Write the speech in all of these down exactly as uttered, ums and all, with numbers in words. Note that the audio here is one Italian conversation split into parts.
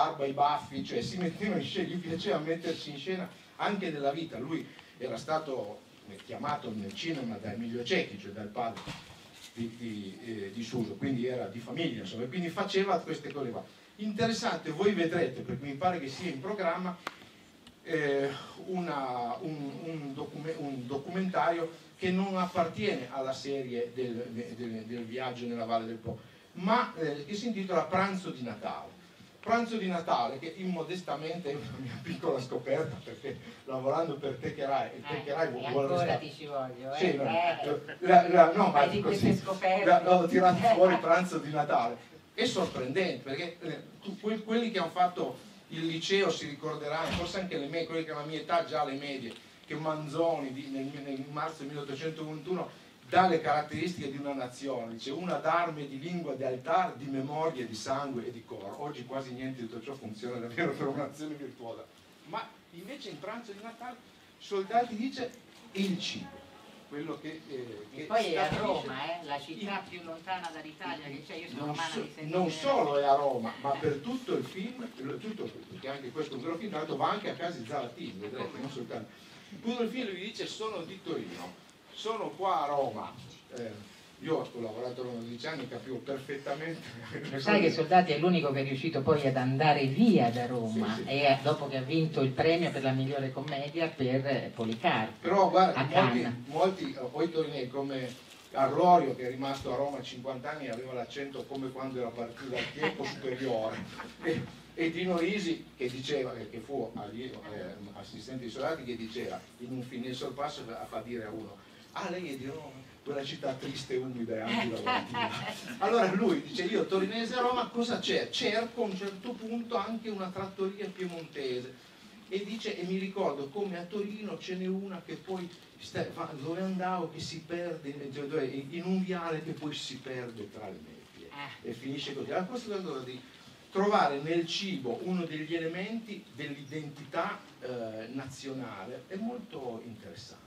barba, i baffi, cioè si metteva in scena, gli piaceva mettersi in scena anche della vita. Lui era stato chiamato nel cinema da Emilio Cecchi, cioè dal padre di, di, eh, di Suso, quindi era di famiglia, insomma, quindi faceva queste cose qua. Interessante, voi vedrete, perché mi pare che sia in programma, eh, una, un, un, docume, un documentario che non appartiene alla serie del, del, del viaggio nella Valle del Po, ma eh, che si intitola Pranzo di Natale. Pranzo di Natale, che immodestamente è una mia piccola scoperta, perché lavorando per Techerai, e Techerai eh, vuole ancora restare... ti ci voglio, eh? Sì, no, eh. la, la, no, ma di così, queste scoperte la, ho tirato fuori Pranzo di Natale. È sorprendente, perché eh, tu, quelli che hanno fatto il liceo si ricorderanno, forse anche le medie, quelli che hanno la mia età, già le medie, che Manzoni di, nel, nel marzo milleottocentoventuno dà le caratteristiche di una nazione, dice una d'arme, di lingua, di altar, di memoria, di sangue e di coro. Oggi quasi niente di tutto ciò funziona davvero per una nazione virtuosa, ma invece in Pranzo di Natale Soldati dice il cibo, quello che, eh, che poi è a Roma, eh, la città più lontana dall'Italia che c'è. Io sono non, romana so, di non solo è a Roma, ma per tutto il film, tutto, perché anche questo è un vero film, tra l'altro va anche a casa di Zavattini, vedrete, non soltanto. Tutto il film lui dice: sono di Torino, sono qua a Roma. Eh, io ho lavorato a Roma dodici anni, capivo perfettamente. Lo sai che Soldati è l'unico che è riuscito poi ad andare via da Roma, sì, sì. E dopo che ha vinto il premio per la migliore commedia per Policarpo. Però guarda, molti, molti poi torinesi come Arlorio, che è rimasto a Roma cinquanta anni, aveva l'accento come quando era partito dal Chiepo superiore, e, e Dino Risi, che diceva, che fu allievo, eh, assistente di Soldati, che diceva in un film, nel sorpasso a fa dire a uno: ah, lei è di Roma, quella città triste, umida e antilavorativa. Allora lui dice: io torinese a Roma, cosa c'è? Cerco a un certo punto anche una trattoria piemontese, e dice: e mi ricordo come a Torino ce n'è una che poi sta, dove andavo, che si perde in un viale che poi si perde tra le nebbie e finisce così. Allora questo è quello di trovare nel cibo uno degli elementi dell'identità eh, nazionale, è molto interessante.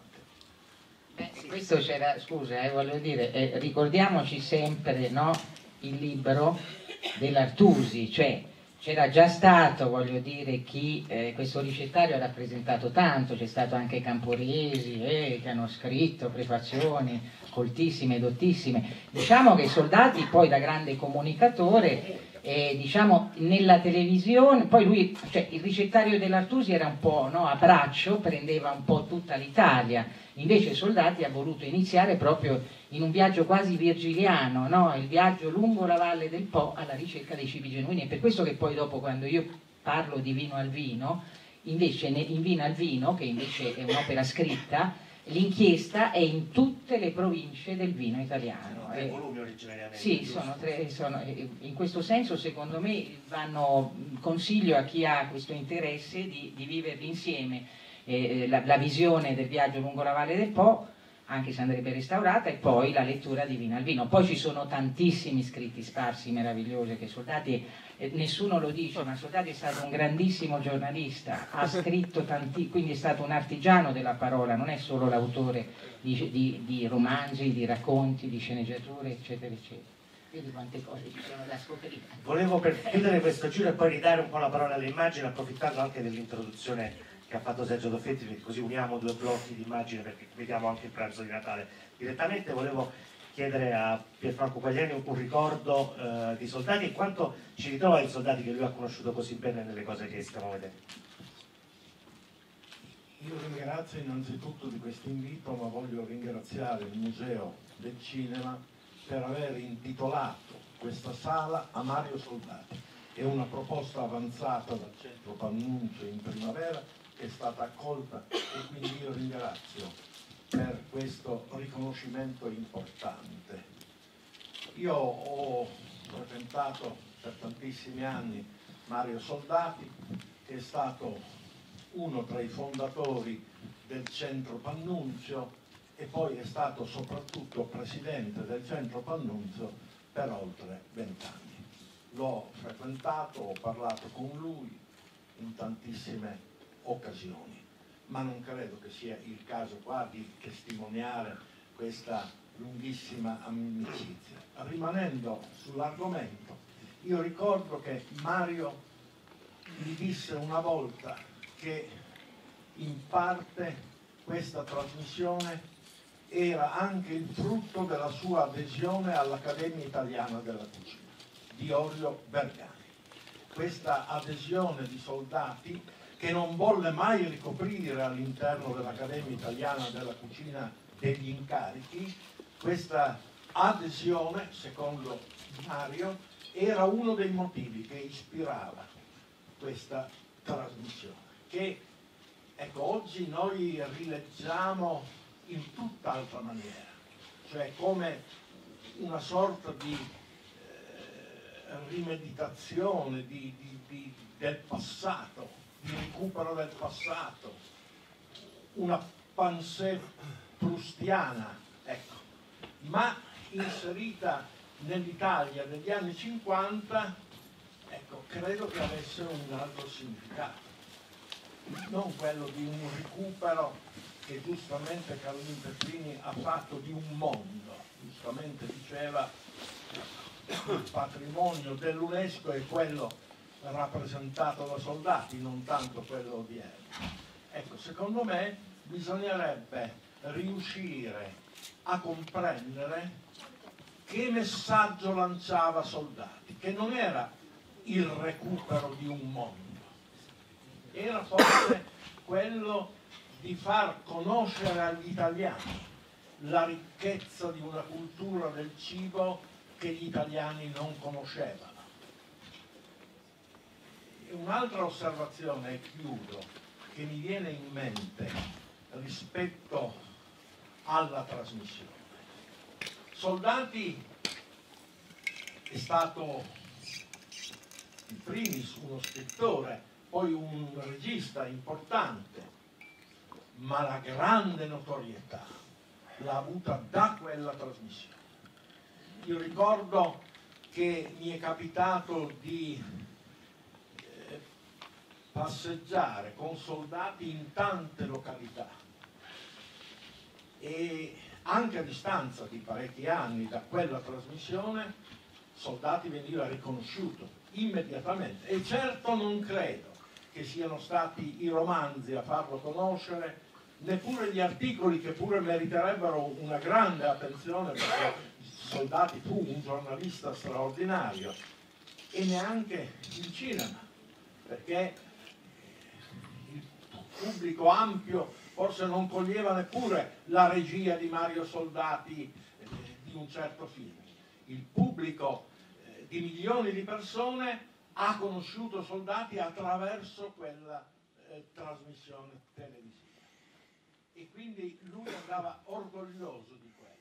Beh, questo c'era, scusa, eh, voglio dire, eh, ricordiamoci sempre, no, il libro dell'Artusi, cioè c'era già stato, voglio dire, chi eh, questo ricettario ha rappresentato tanto, c'è stato anche Camporiesi eh, che hanno scritto prefazioni coltissime, dottissime. Diciamo che Soldati poi da grande comunicatore, eh, diciamo nella televisione, poi lui, cioè il ricettario dell'Artusi era un po', no, a braccio, prendeva un po' tutta l'Italia, invece Soldati ha voluto iniziare proprio in un viaggio quasi virgiliano, no? Il viaggio lungo la Valle del Po alla ricerca dei cibi genuini. È per questo che poi dopo, quando io parlo di Vino al Vino, invece in Vino al Vino, che invece è un'opera scritta, l'inchiesta è in tutte le province del vino italiano. Sono tre volumi originariamente. Sì, sono tre, sono, in questo senso secondo me vanno, consiglio a chi ha questo interesse di, di viverli insieme, eh, la, la visione del viaggio lungo la Valle del Po, anche se andrebbe restaurata, e poi la lettura di Vino al Vino. Poi ci sono tantissimi scritti sparsi meravigliosi che Soldati, eh, nessuno lo dice, ma Soldati è stato un grandissimo giornalista, ha scritto tanti, quindi è stato un artigiano della parola, non è solo l'autore di, di, di romanzi, di racconti, di sceneggiature, eccetera, eccetera. Vedi quante cose ci sono da scoprire. Volevo, per chiudere questo giro e poi ridare un po' la parola alle immagini, approfittando anche dell'introduzione che ha fatto Sergio Doffetti, perché così uniamo due blocchi di immagini, perché vediamo anche il pranzo di Natale. Direttamente volevo chiedere a Pierfranco Quagliani un ricordo eh, di Soldati e quanto ci ritrova i Soldati che lui ha conosciuto così bene nelle cose che stiamo vedendo. Io ringrazio innanzitutto di questo invito, ma voglio ringraziare il Museo del Cinema per aver intitolato questa sala a Mario Soldati. È una proposta avanzata dal Centro Pannunzio in primavera, che è stata accolta, e quindi io ringrazio per questo riconoscimento importante. Io ho frequentato per tantissimi anni Mario Soldati, che è stato uno tra i fondatori del Centro Pannunzio e poi è stato soprattutto presidente del Centro Pannunzio per oltre vent'anni. L'ho frequentato, ho parlato con lui in tantissime occasioni, ma non credo che sia il caso qua di testimoniare questa lunghissima amicizia. Rimanendo sull'argomento, io ricordo che Mario mi disse una volta che in parte questa trasmissione era anche il frutto della sua adesione all'Accademia Italiana della Cucina di Orio Vergani. Questa adesione di soldati che non volle mai ricoprire all'interno dell'Accademia Italiana della Cucina degli incarichi, questa adesione, secondo Mario, era uno dei motivi che ispirava questa trasmissione, che ecco, oggi noi rileggiamo in tutt'altra maniera, cioè come una sorta di eh, rimeditazione di, di, di, del passato, di recupero del passato, una pensée proustiana, ecco, ma inserita nell'Italia degli anni cinquanta, ecco, credo che avesse un altro significato, non quello di un recupero che giustamente Carlin Peppini ha fatto di un mondo, giustamente diceva il patrimonio dell'UNESCO è quello rappresentato da soldati, non tanto quello odierno. Ecco, secondo me bisognerebbe riuscire a comprendere che messaggio lanciava Soldati, che non era il recupero di un mondo, era forse quello di far conoscere agli italiani la ricchezza di una cultura del cibo che gli italiani non conoscevano. E un'altra osservazione, e chiudo, che mi viene in mente rispetto alla trasmissione. Soldati è stato in primis uno scrittore, poi un regista importante, ma la grande notorietà l'ha avuta da quella trasmissione. Io ricordo che mi è capitato di eh, passeggiare con Soldati in tante località e anche a distanza di parecchi anni da quella trasmissione Soldati veniva riconosciuto immediatamente, e certo non credo che siano stati i romanzi a farlo conoscere, neppure gli articoli, che pure meriterebbero una grande attenzione perché Soldati fu un giornalista straordinario, e neanche il cinema, perché il pubblico ampio forse non coglieva neppure la regia di Mario Soldati eh, di un certo film. Il pubblico eh, di milioni di persone ha conosciuto Soldati attraverso quella eh, trasmissione televisiva, e quindi lui andava orgoglioso di quello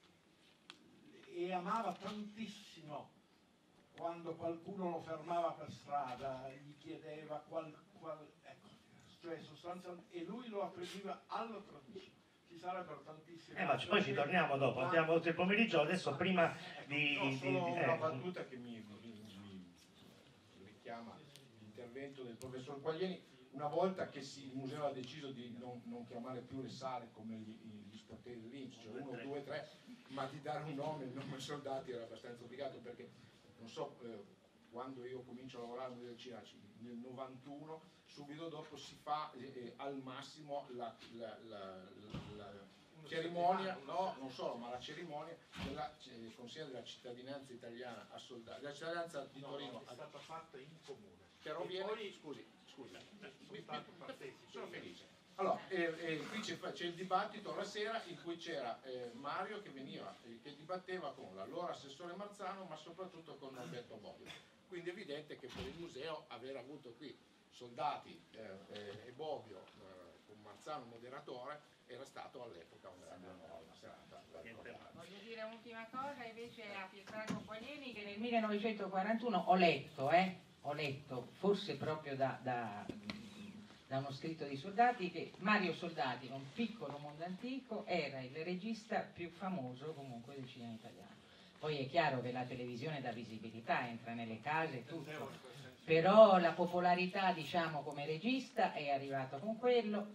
e amava tantissimo quando qualcuno lo fermava per strada, gli chiedeva qual, qual, ecco, cioè sostanzialmente, e lui lo attribuiva alla trasmissione. Ci sarebbero tantissime. Eh, ma poi ci torniamo dopo, andiamo oltre il pomeriggio, adesso prima di. No, solo di, di una eh. battuta che mi, mi, mi richiama l'intervento del professor Quaglieni. Una volta che si, il museo ha deciso di non, non chiamare più le sale come gli, gli sportelli dell'I N P S, cioè uno, due, tre, ma di dare un nome, il nome Soldati era abbastanza obbligato, perché non so, eh, quando io comincio a lavorare al Museo del Cinema nel novantuno, subito dopo si fa eh, al massimo la, la, la, la, la cerimonia, no, non solo, ma la cerimonia della eh, consegna della cittadinanza italiana a Soldati, la cittadinanza di Torino. No, no, è stata fatta in comune. Però viene, poi, scusi, scusi, mi, mi, sono felice. Allora, eh, eh, qui c'è, c'è il dibattito la sera in cui c'era eh, Mario che veniva, eh, che dibatteva con l'allora assessore Marzano, ma soprattutto con Norberto Bobbio. Quindi è evidente che per il museo aver avuto qui Soldati eh, eh, e Bobbio eh, con Marzano moderatore era stato all'epoca una, una serata. Voglio dire un'ultima cosa invece a Pierfranco Quaglieni, che nel millenovecentoquarantuno ho letto, eh, ho letto, forse proprio da, da, da uno scritto di Soldati, che Mario Soldati, in un piccolo mondo antico, era il regista più famoso comunque del cinema italiano. Poi è chiaro che la televisione dà visibilità, entra nelle case e tutto, però la popolarità, diciamo, come regista è arrivata con quello.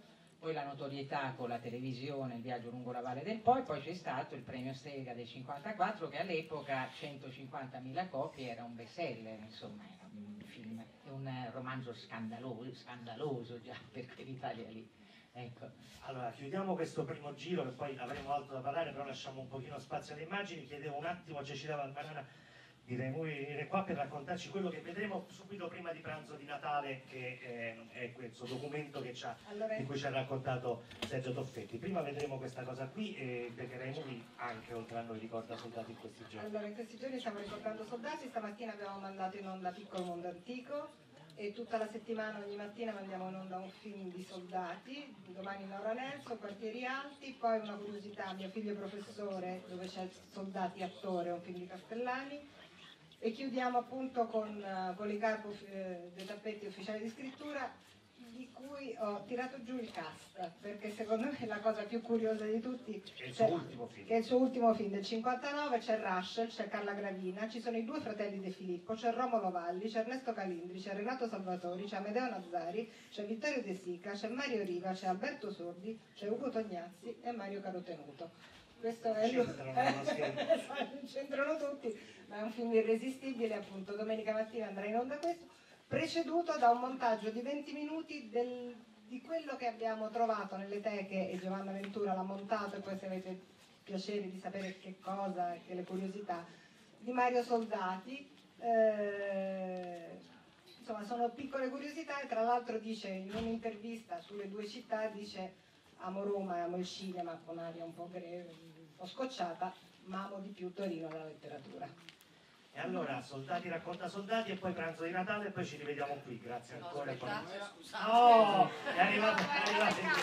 poi la notorietà con la televisione, il viaggio lungo la Valle del Po, e poi c'è stato il premio Strega del cinquantaquattro, che all'epoca centocinquantamila copie era un best seller, insomma era un film, un romanzo scandaloso, scandaloso già per quell'Italia lì. Ecco. Allora, chiudiamo questo primo giro, che poi avremo altro da parlare, però lasciamo un pochino spazio alle immagini. Chiedevo un attimo a Cecilia Valbanana di venire qua per raccontarci quello che vedremo subito prima di pranzo di Natale, che eh, è questo documento che c'ha, allora, di cui ci ha raccontato Sergio Toffetti. Prima vedremo questa cosa qui e perché Rai Movie anche oltre a noi ricorda soldati in questi giorni. Allora, in questi giorni stiamo ricordando soldati, stamattina abbiamo mandato in onda Piccolo Mondo Antico e tutta la settimana, ogni mattina mandiamo in onda un film di soldati, domani Laura Nelson, Quartieri Alti, poi una curiosità, Mio figlio professore, dove c'è Soldati attore, un film di Castellani. E chiudiamo appunto con uh, Policarpo eh, dei Tappeti, ufficiale di scrittura, di cui ho tirato giù il cast, perché secondo me è la cosa più curiosa di tutti, è il suo ultimo film, che è il suo ultimo film del cinquantanove. C'è Russell, c'è Carla Gravina, ci sono i due fratelli De Filippo, c'è Romolo Valli, c'è Ernesto Calindri, c'è Renato Salvatori, c'è Amedeo Nazzari, c'è Vittorio De Sica, c'è Mario Riva, c'è Alberto Sordi, c'è Ugo Tognazzi e Mario Carotenuto. Questo è lui. C'entrano tutti, ma è un film irresistibile, appunto. Domenica mattina andrà in onda questo, preceduto da un montaggio di venti minuti del, di quello che abbiamo trovato nelle teche, e Giovanna Ventura l'ha montato, e poi se avete piacere di sapere che cosa, che le curiosità, di Mario Soldati. Eh, insomma, sono piccole curiosità, e tra l'altro dice in un'intervista sulle due città, dice: amo Roma e amo il cinema, con aria un po' greve, un po' scocciata, ma amo di più Torino della letteratura. E allora, Soldati racconta soldati, e poi pranzo di Natale, e poi ci rivediamo qui. Grazie no, ancora. Aspettate, poi... scusate. Oh, è arrivato, è arrivato in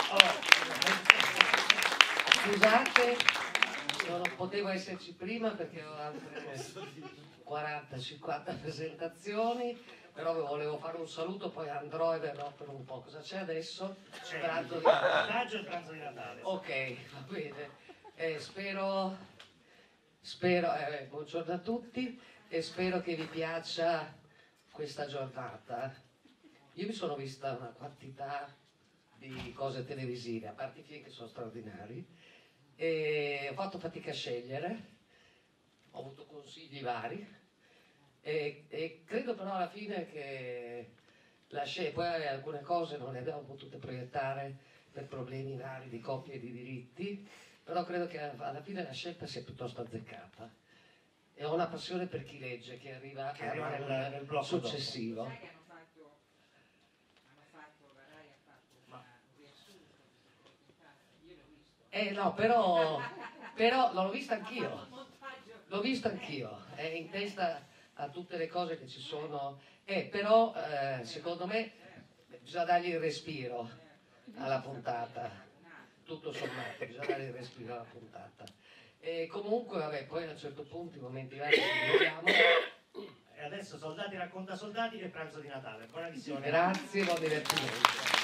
oh. Scusate, non potevo esserci prima perché ho altre quaranta cinquanta presentazioni, però volevo fare un saluto, poi andrò e verrò per un po'. Cosa c'è adesso? C'è pranzo il di Natale. montaggio e il pranzo di Natale. Ok, va bene. Eh, spero, spero eh, buongiorno a tutti, e spero che vi piaccia questa giornata. Io mi sono vista una quantità di cose televisive, a parte i film che sono straordinari, e ho fatto fatica a scegliere, ho avuto consigli vari, e, e credo però alla fine che la scelta, poi alcune cose non le abbiamo potute proiettare per problemi vari di coppie e di diritti, però credo che alla fine la scelta sia piuttosto azzeccata, e ho una passione per chi legge, che arriva, che arriva nel, nel, nel blocco successivo. Sai che hanno fatto, hanno fatto, la Rai ha fatto un riassunto di io l'ho visto. Eh no, però, però l'ho visto anch'io, l'ho visto anch'io, è in testa a tutte le cose che ci sono, eh, però eh, secondo me bisogna dargli il respiro alla puntata, tutto sommato, bisogna dare il respiro alla puntata. E comunque, vabbè, poi a un certo punto, i momenti vari ci vediamo. E adesso Soldati racconta soldati e pranzo di Natale. Buona visione. Grazie, buon divertimento.